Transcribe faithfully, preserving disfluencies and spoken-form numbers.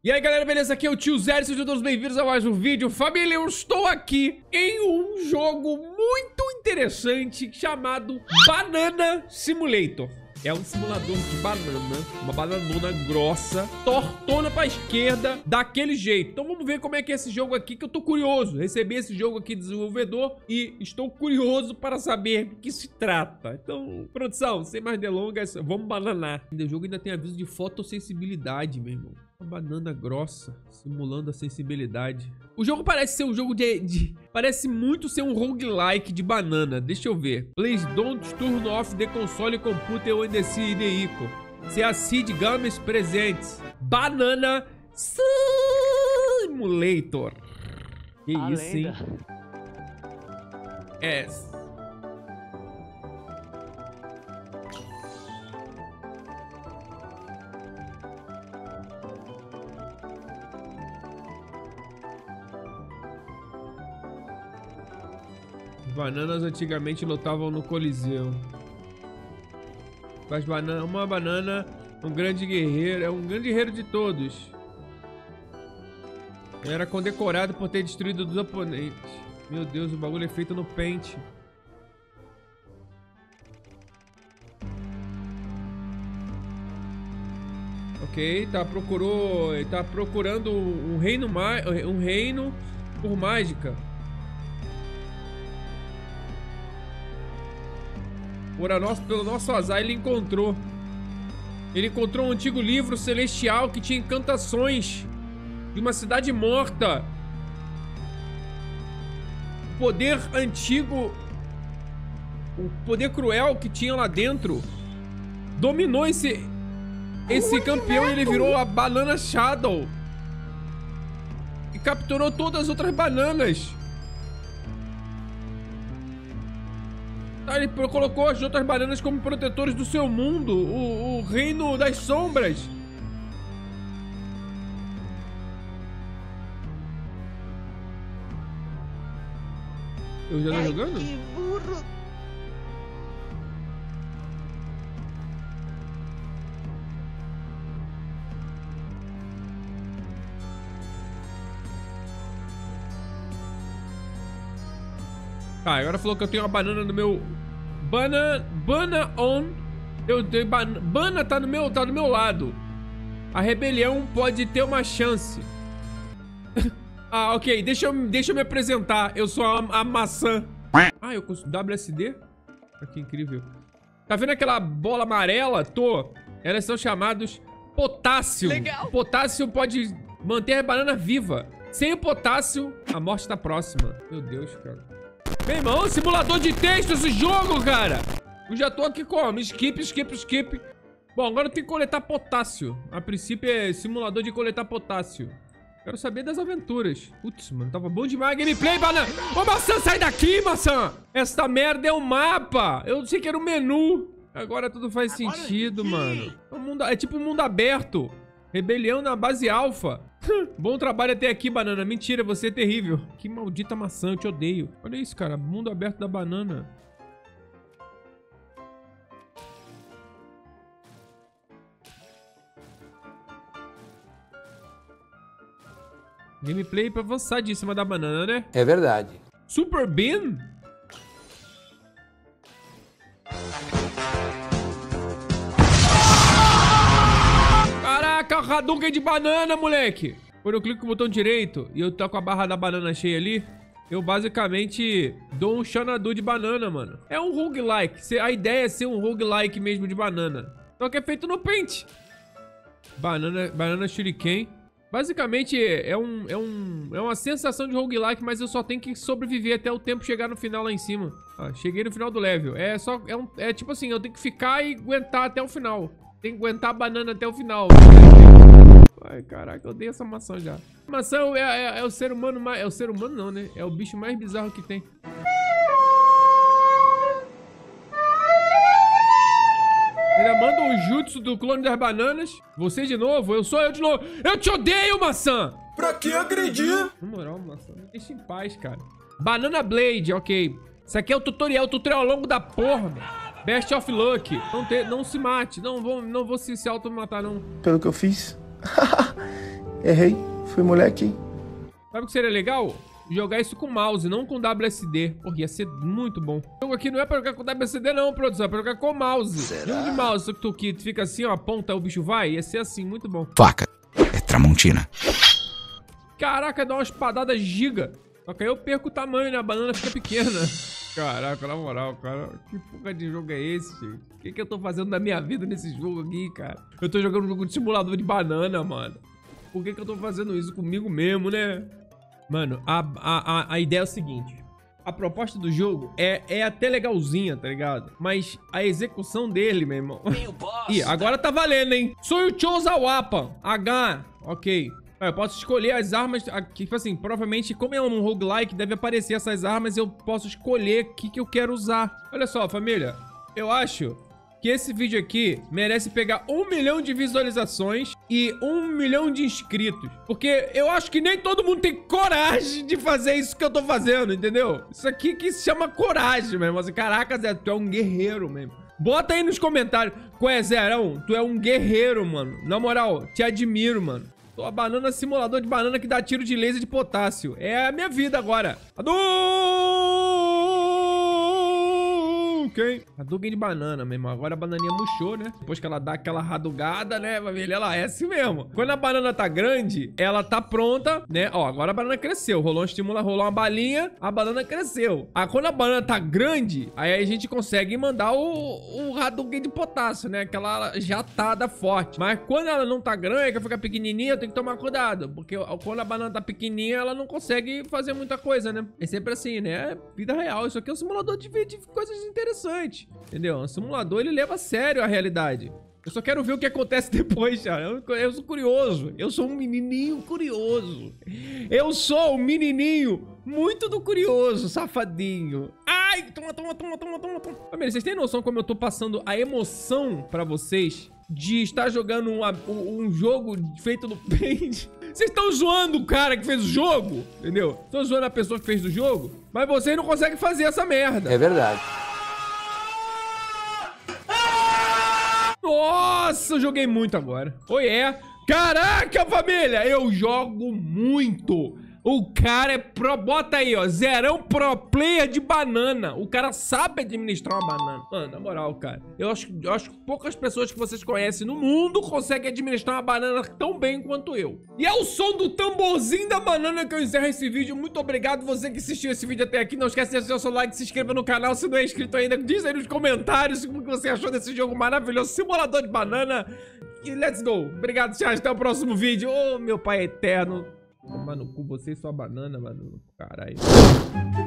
E aí galera, beleza? Aqui é o Tio Zero, sejam todos bem-vindos a mais um vídeo. Família, eu estou aqui em um jogo muito interessante chamado Banana Simulator. É um simulador de banana, uma bananona grossa, tortona pra esquerda, daquele jeito. Então vamos ver como é que é esse jogo aqui, que eu tô curioso. Recebi esse jogo aqui do desenvolvedor e estou curioso para saber do que se trata. Então, produção, sem mais delongas, vamos bananar. O jogo ainda tem aviso de fotossensibilidade, meu irmão. Uma banana grossa, simulando a sensibilidade. O jogo parece ser um jogo de... de parece muito ser um roguelike de banana. Deixa eu ver. Please don't turn off the console computer when the C D equal. Se a Seed Games presentes. Banana Simulator. Que A isso, hein? lenda. É... Bananas antigamente lutavam no Coliseu. Mas banana, uma banana, um grande guerreiro, é um grande guerreiro de todos. Era condecorado por ter destruído dos oponentes. Meu Deus, o bagulho é feito no Paint. Ok, tá procurou, tá procurando um reino, um reino por mágica. Por a nosso, pelo nosso azar, ele encontrou. Ele encontrou um antigo livro celestial que tinha encantações de uma cidade morta. O poder antigo, o poder cruel que tinha lá dentro, dominou esse, esse campeão e ele virou a Banana Shadow. E capturou todas as outras bananas. Ele colocou as outras bananas como protetores do seu mundo, o, o reino das sombras. Eu já tô jogando? Que burro. Tá, agora falou que eu tenho uma banana no meu... Bana... Bana on... Eu tenho... Ban... Bana tá no meu... Tá do meu lado. A rebelião pode ter uma chance. Ah, ok. Deixa eu, deixa eu me apresentar. Eu sou a, a maçã. Ah, eu consigo... W S D? Ah, que incrível. Tá vendo aquela bola amarela? Tô. Elas são chamadas potássio. Legal. O potássio pode manter a banana viva. Sem o potássio, a morte tá próxima. Meu Deus, cara. Meu irmão, simulador de texto esse jogo, cara. Eu já tô aqui como? Skip, skip, skip. Bom, agora eu tenho que coletar potássio. A princípio é simulador de coletar potássio. Quero saber das aventuras. Putz, mano, tava bom demais a gameplay, banana. Ô, maçã, sai daqui, maçã. Essa merda é um mapa. Eu sei que era um menu. Agora tudo faz agora sentido, sim. Mano. É, um mundo, é tipo um mundo aberto. Rebelião na base alfa. Bom trabalho até aqui, banana. Mentira, você é terrível. Que maldita maçã, eu te odeio. Olha isso, cara. Mundo aberto da banana. Gameplay pra avançadíssima da banana, né? É verdade. Super Bean? Caraca, Hadouken de banana, moleque! Quando eu clico com o botão direito e eu tô com a barra da banana cheia ali, eu basicamente dou um Xanadu de banana, mano. É um roguelike. A ideia é ser um roguelike mesmo de banana. Só que é feito no Paint. Banana, banana shuriken. Basicamente é, um, é, um, é uma sensação de roguelike, mas eu só tenho que sobreviver até o tempo chegar no final lá em cima. Ah, cheguei no final do level. É só, é, um, é tipo assim, eu tenho que ficar e aguentar até o final. Tem que aguentar a banana até o final. Ai, caraca, eu odeio essa maçã já. A maçã é, é, é o ser humano mais... É o ser humano não, né? É o bicho mais bizarro que tem. Ainda manda o jutsu do clone das bananas. Você de novo? Eu sou eu de novo. Eu te odeio, maçã! Pra que agredir? Na moral, maçã, me deixa em paz, cara. Banana Blade, ok. Isso aqui é o tutorial, o tutorial ao longo da porra, mano. Best of Luck. Não, te, não se mate. Não vou, não vou se, se auto-matar, não. Pelo que eu fiz? Errei. Fui moleque. Sabe o que seria legal? Jogar isso com mouse, não com W S D. Porra, ia ser muito bom. O jogo aqui não é pra jogar com W S D não, produção. É pra jogar com mouse. Será? Jogo de mouse, só que tu que fica assim, ó, aponta, o bicho vai. Ia ser assim, muito bom. Faca. É Tramontina. Caraca, dá uma espadada giga. Só que aí eu perco o tamanho, né? A banana fica pequena. Caraca, na moral, cara. Que porra de jogo é esse, gente? O que que eu tô fazendo da minha vida nesse jogo aqui, cara? Eu tô jogando um jogo de simulador de banana, mano. Por que que eu tô fazendo isso comigo mesmo, né? Mano, a, a, a, a ideia é o seguinte. A proposta do jogo é, é até legalzinha, tá ligado? Mas a execução dele, meu irmão... Ih, agora tá valendo, hein? Sou o Choza Wapa. H. Ok. Eu posso escolher as armas aqui, tipo assim, provavelmente, como é um roguelike, deve aparecer essas armas, eu posso escolher o que, que eu quero usar. Olha só, família, eu acho que esse vídeo aqui merece pegar um milhão de visualizações e um milhão de inscritos. Porque eu acho que nem todo mundo tem coragem de fazer isso que eu tô fazendo, entendeu? Isso aqui que se chama coragem, meu irmão. Assim, caraca, Zé, tu é um guerreiro mesmo. Bota aí nos comentários, qual é, Zerão? Tu é um guerreiro, mano. Na moral, te admiro, mano. Tô a banana, simulador de banana que dá tiro de laser de potássio. É a minha vida agora. Hadouken! Hadouken de banana, meu irmão. Agora a bananinha murchou, né? Depois que ela dá aquela radugada, né, família? Ela é assim mesmo. Quando a banana tá grande, ela tá pronta, né? Ó, agora a banana cresceu. Rolou um estímulo, rolou uma balinha, a banana cresceu. Aí quando a banana tá grande, aí a gente consegue mandar o, o Hadouken de potássio, né? Aquela jatada forte. Mas quando ela não tá grande, que fica pequenininha, tem que tomar cuidado, porque quando a banana tá pequenininha, ela não consegue fazer muita coisa, né? É sempre assim, né? É vida real. Isso aqui é um simulador de, de coisas interessantes, entendeu? Um simulador, ele leva a sério a realidade. Eu só quero ver o que acontece depois, cara. Eu, eu sou curioso. Eu sou um menininho curioso. Eu sou um menininho muito do curioso, safadinho. Ai, toma, toma, toma, toma, toma, toma. Família, vocês têm noção como eu tô passando a emoção pra vocês de estar jogando um, um jogo feito no Paint? Vocês estão zoando o cara que fez o jogo, entendeu? Estão zoando a pessoa que fez o jogo, mas vocês não conseguem fazer essa merda. É verdade. Nossa, eu joguei muito agora. Oi, é. Caraca, família, eu jogo muito. O cara é pro... Bota aí, ó. Zerão pro player de banana. O cara sabe administrar uma banana. Mano, na moral, cara. Eu acho, eu acho que poucas pessoas que vocês conhecem no mundo conseguem administrar uma banana tão bem quanto eu. E é o som do tamborzinho da banana que eu encerro esse vídeo. Muito obrigado você que assistiu esse vídeo até aqui. Não esquece de deixar o seu like, se inscreva no canal se não é inscrito ainda. Diz aí nos comentários o que você achou desse jogo maravilhoso. Simulador de banana. E let's go. Obrigado, tchau. Até o próximo vídeo. Ô, meu pai eterno. Toma no cu você e sua banana, mano. Caralho.